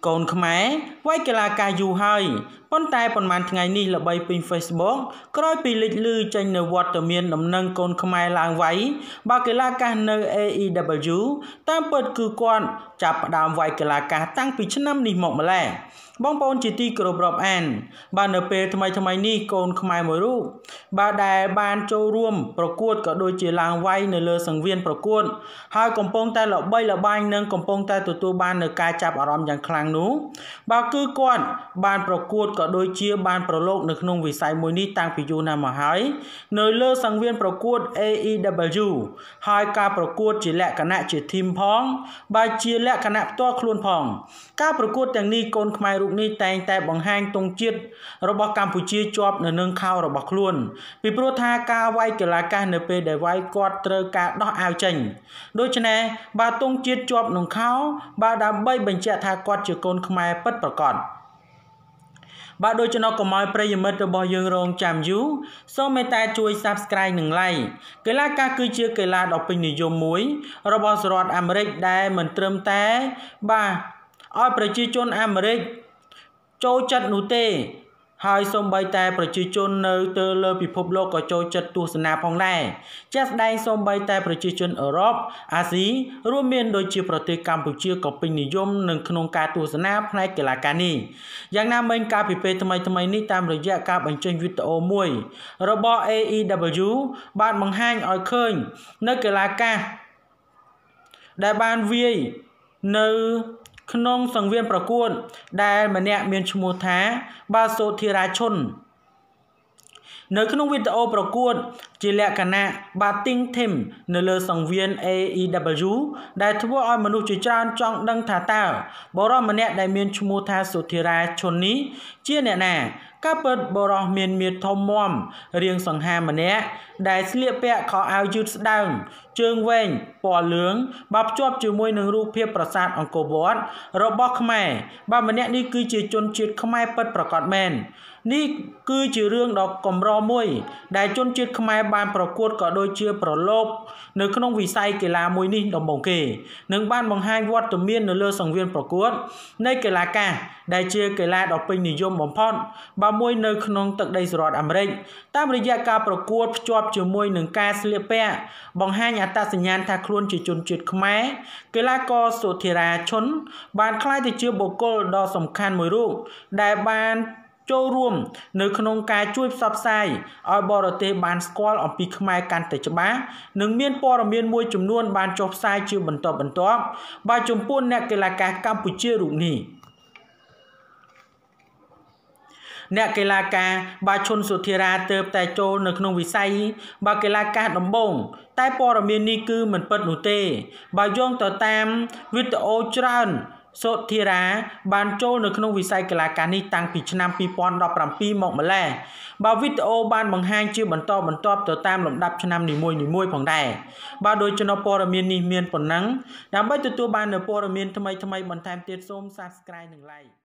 កូនខ្មែរវាយកីឡាការយូរហើយប៉ុន្តែប៉ុន្មានថ្ងៃនេះល្បីពេញ Facebook ក្រោយពីលេចឮចេញនៅវត្តមានដំណឹងកូនខ្មែរឡើងវាយបើកីឡាការនៅ AEW តាមពិតគឺគាត់ចាប់ផ្ដើមវាយកីឡាការតាំងពីឆ្នាំនេះមកម្ល៉េះបងប្អូនជាទីគោរពរាប់អានបាទនៅពេលថ្មីនេះកូនខ្មែរមួយរូបបាទដែលបានចូលរួមប្រកួតក៏ដូចជាឡើងវាយនៅលើសង្វៀនប្រកួតហើយកំពុងតែល្បីល្បាញនិងកំពុងតែទទួលបាននូវការចាប់អារម្មណ៍យ៉ាងខ្លាំងនោះបាទគឺគាត់បានប្រកួតក៏ដូចជាបានប្រឡូកនៅក្នុងវិស័យមួយនេះតាំងពីយូរណាស់មកហើយនៅលើសង្វៀនប្រកួត AEW ហើយការប្រកួតជាលក្ខណៈជា team ផងបាទជាលក្ខណៈផ្ទាល់ខ្លួនផងការប្រកួតទាំងនេះកូនខ្មែររូបនេះតែងតែបង្ហាញទង់ជាតិរបស់កម្ពុជាជាប់នៅនឹងខោរបស់ខ្លួនពីព្រោះថាការវាយកីឡាកាសនៅពេលដែលវាយគាត់ត្រូវការដោះអាវចេញដូច្នេះបាទទង់ជាតិជាប់នឹងខោបាទដើម្បីបញ្ជាក់ថាគាត់ជាកូនខ្មែរពិតប្រាកដបាទដូច្នោះកុំឲ្យប្រិយមិត្តរបស់យើងរងចាំយូរសូមមេត្តាជួយ Subscribe និង Like កីឡាកាសគឺជាកីឡាដ៏ពេញនិយមមួយរបស់សហរដ្ឋអាមេរិកដែលមិនត្រឹមតែបាទឲ្យប្រជាជនអាមេរិកចូលចិត្តនោះទេហើយសូម្បីតែប្រជាជននៅទៅលើពិភពលោកក៏ចូលចិត្តទស្សនាផងដែរជាក់ស្ដែងសូម្បីតែប្រជាជនអឺរ៉ុបអាស៊ីរួមមានដូចជាប្រទេសកម្ពុជាក៏ពេញនិយមនឹងក្នុងការទស្សនាផ្នែកកីឡាការនេះយ៉ាងណាមិញការពិភេកថ្មីនេះតាមរយៈការបញ្ចេញវីដេអូមួយរបស់ AEW បានបង្ហាញឲ្យឃើញនៅកីឡាការដែលបានវាយនៅក្នុងសង្វៀនប្រកួតដែលម្នាក់មានឈ្មោះថាបាទសូធីរាឈុននៅក្នុងវីដេអូប្រកួតជាលក្ខណៈបាទទីងធីមនៅលើសង្វៀន AEW ដែលធ្វើឲ្យមនុស្សជាច្រើនចង់ដឹងថាតើបរិសម្នាក់ដែលមានឈ្មោះថាសូធីរាឈុននេះជាអ្នកណាការពិតបរិសមានមាឌធំមាំរាងសង្ហាម្នាក់ដែលស្លៀកពាក់ខោអាវយឺតស្ដើងជើងវែងពណ៌លឿងបាទភ្ជាប់ជាមួយនឹងរូបភាពប្រាសាទអង្គរវត្តរបស់ខ្មែរបាទម្នាក់នេះគឺជាជនជាតិខ្មែរពិតប្រាកដមែននេះគឺជារឿងដ៏កម្រមួយដែលជនជាតិខ្មែរបានប្រកួតក៏ដូចជាប្រឡូកនៅក្នុងវិស័យកីឡាមួយនេះដំបូងគេនឹងបានបង្ហាញវត្តមាននៅលើសង្វៀនប្រកួតនៃកីឡាកាសដែលជាកីឡាដ៏ពេញនិយមបំផុតបាទមួយនៅក្នុងទឹកដីសហរដ្ឋអាមេរិកតាមរយៈការប្រកួតភ្ជាប់ជាមួយនឹងការស្លៀកពាក់បង្ហាញអត្តសញ្ញាណថាខ្លួនជាជនជាតិខ្មែរកីឡាករសូធីរាឈុនបានក្លាយទៅជាបុគ្គលដ៏សំខាន់មួយរូបដែលបានចូលរួមនៅក្នុងការជួយផ្សព្វផ្សាយឲ្យបរទេសបានស្គាល់អំពីខ្មែរកាន់តែច្បាស់និងមានព័ត៌មានមួយចំនួនបានចុះផ្សាយជាបន្តបន្ទាប់បាទចំពោះអ្នកកីឡាករកម្ពុជារូបនេះអ្នកកីឡាការបាទឈុនសូធីរាទើបតែចូលនៅក្នុងវិស័យបាទកីឡាការដំបូងតែព័ត៌មាននេះគឺមិនពិតនោះទេបើយោងទៅតាមវីដេអូច្រើនសូធីរាបានចូលនៅក្នុងវិស័យកីឡាការនេះតាំងពីឆ្នាំ2017មកម្ល៉េះបាទវីដេអូបានបង្ហាញជាបន្តបន្ទាប់ទៅតាមលំដាប់ឆ្នាំនីមួយផងដែរបាទដោយចំណុចព័ត៌មាននេះមានប៉ុណ្ណឹងដើម្បីទទួលបាននូវព័ត៌មានថ្មីបន្ថែមទៀតសូម Subscribe និង Like